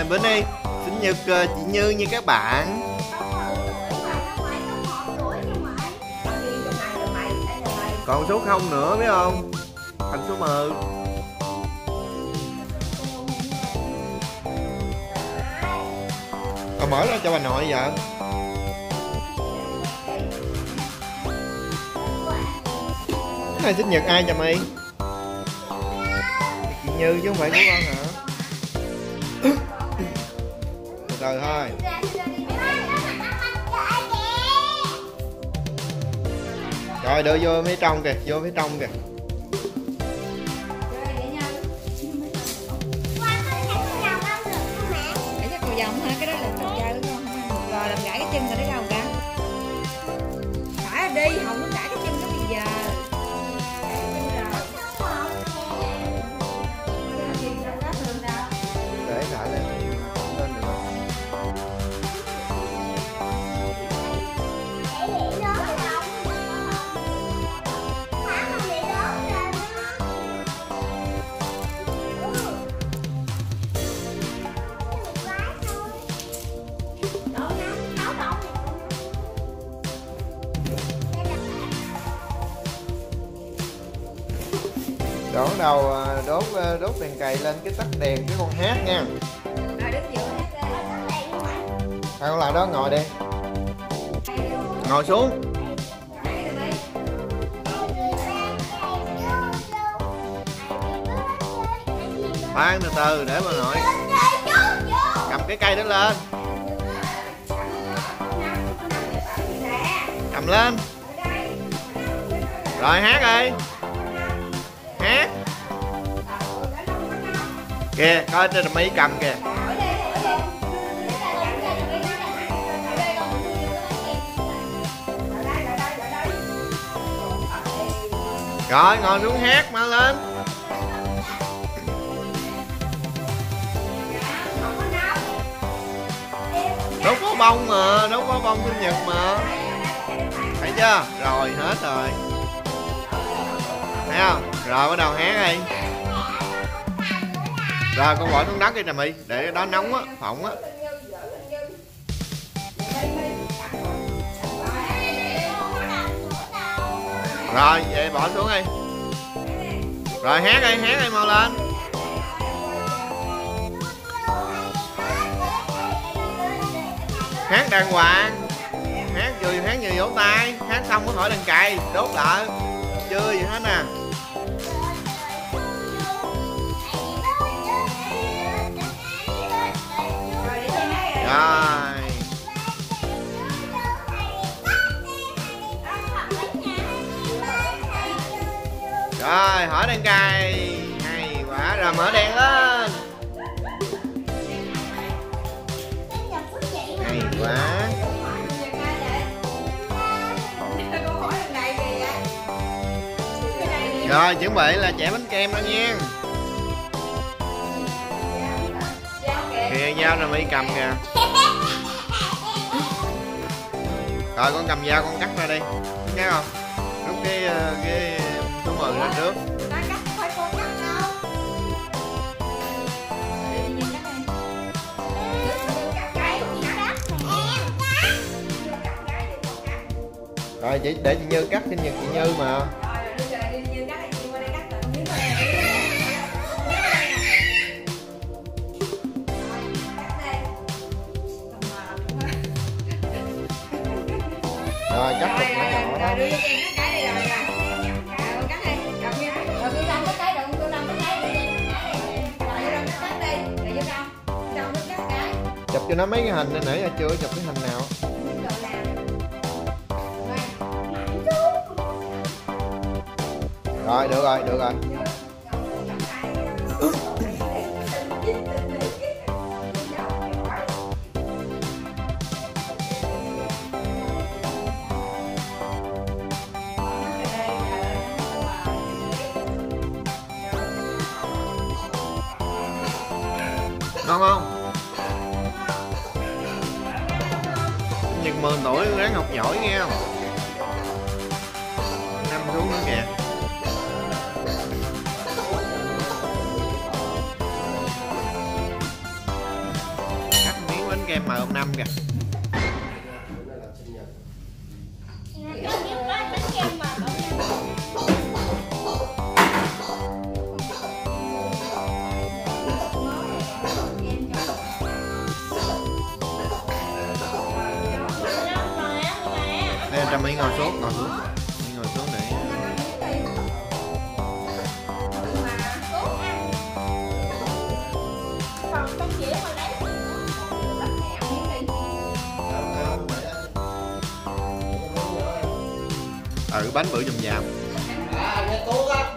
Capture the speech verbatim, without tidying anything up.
uh, bữa nay sinh nhật uh, chị Như nha các bạn. Còn số không nữa biết không? Thành số mười. Còn mở ra cho bà nội vợ. Cái này sinh nhật ai cho mày? Chị Như chứ không phải của con hả? Từ từ thôi. Rồi đưa vô phía trong kìa, vô phía trong kìa. Để cho cầu vòng ha, cái đó là trò chơi đúng không? Rồi làm gãy cái chân rồi đấy đâu cả. Phải đi, không có gãy cái chân đó bây giờ. Để lại lên lên được không? Đổ đầu đốt đốt đèn cày lên cái tắt đèn cái con hát nha. Rồi đứng giữa hát đi. Hai con lại đó ngồi đi. Ngồi xuống. Khoan từ từ để bà nội cầm cái cây đó lên. Cầm lên. Rồi hát đi. Hát. Kìa, coi trên là Mỹ cầm kìa. Rồi ngồi xuống hát mau lên. Đâu có bông mà, đâu có bông sinh nhật mà. Thấy chưa? Rồi hết rồi. Thấy không? Rồi bắt đầu hát đi. Rồi con bỏ xuống đất đi nè Mỹ, để cái đó nóng á, phỏng á. Rồi vậy bỏ xuống đi. Rồi hát đi, hát đi mau lên. Hát đàng hoàng. Hát vừa hát vừa vỗ tay, hát xong mới khỏi đèn cày, đốt lại. Chưa gì hết nè. Rồi. Rồi hỏi đèn cày. Hay quá, rồi mở đèn lên. Hay quá. Rồi chuẩn bị là chẻ bánh kem đó nha. Kìa dao nè Mỹ cầm kìa. Rồi con cầm dao con cắt ra đi. Thấy không? Rút cái cái số mười ra trước. Rồi chỉ để chị Như cắt sinh nhật chị Như mà. Rồi cắt cục nhỏ nhỏ đó. Chụp cho nó mấy cái hình này nãy giờ chưa chụp cái hình nào. Rồi được rồi, được rồi. Ngon không? Nhật mười tuổi ráng học giỏi nghe không? Năm xuống nữa kìa. kem mời ông Năm kìa. Đây Trâm mới ngồi xuống, ngồi xuống, Mỹ ngồi xuống để ừ bánh bự dùm dào.